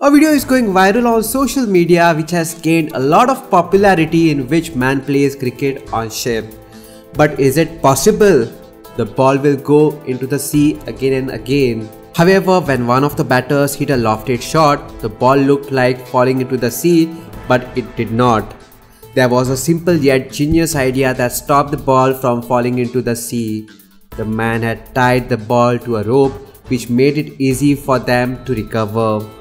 A video is going viral on social media which has gained a lot of popularity in which man plays cricket on ship. But is it possible? The ball will go into the sea again and again. However, when one of the batters hit a lofted shot, the ball looked like falling into the sea, but it did not. There was a simple yet genius idea that stopped the ball from falling into the sea. The man had tied the ball to a rope which made it easy for them to recover.